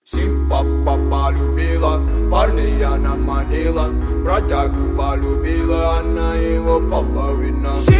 Симпапа полюбила, парня она манила, бродягу полюбила, она его половина.